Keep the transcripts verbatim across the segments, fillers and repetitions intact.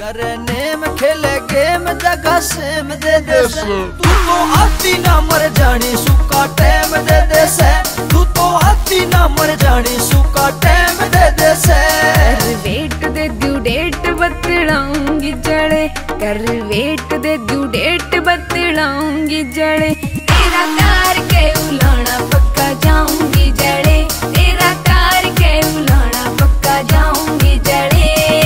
करे नेम खेले गेम जगह सेम दे दे से तू तो आती ना मर जानी सुका टाइम दे दे से तू तो आती ना मर जानी सुका टाइम दे दे से वेट दे दू डेट बतलाऊंगी जड़े कर वेट दे दू डेट बतलाऊंगी जड़े तेरा तार के उलाना पक्का जाऊंगी जड़े तेरा तार के उलाना पक्का जाऊंगी जड़े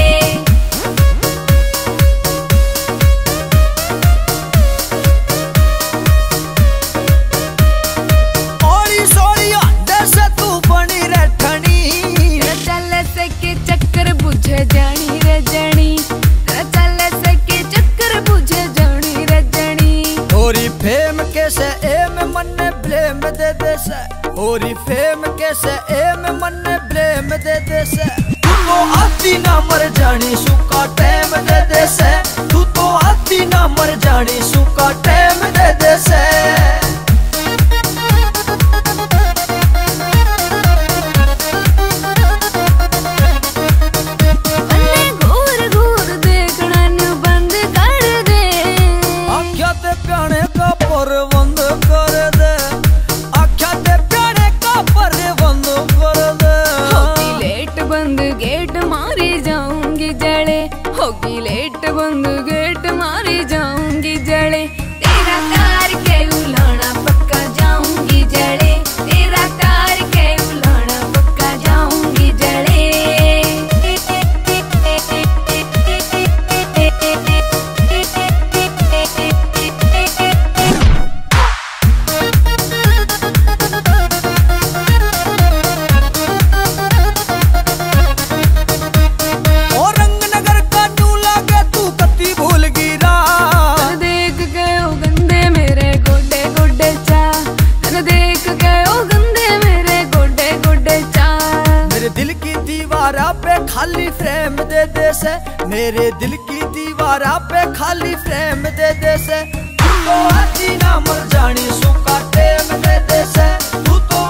ओरी सोरी अंदर से तू बनी रहनी चल सके चक्कर बुझे जानी रे जनी चल सके चक्कर बुझे जानी रे जनी ओरी फेम कैसे एम मन ब्लेम दे दे से ओरी फेम कैसे एम मन ब्लेम दे दे से तू तो आती ना मर जानी सुका टाइम दे दे से तू तो आती ना मर जानी सुका टाइम दे दे से होगी लेट बंद गेट मारी जाऊंगी जड़े तेरा तार के उलाना पक्का जाऊंगी जड़े तेरा तार के उलाना पक्का जाऊंगी जड़े पे खाली फ्रेम दे दे से मेरे दिल की दीवारा पे खाली फ्रेम दे दे से तू तो आती ना मर जानी सुका टाइम दे दे से तू तो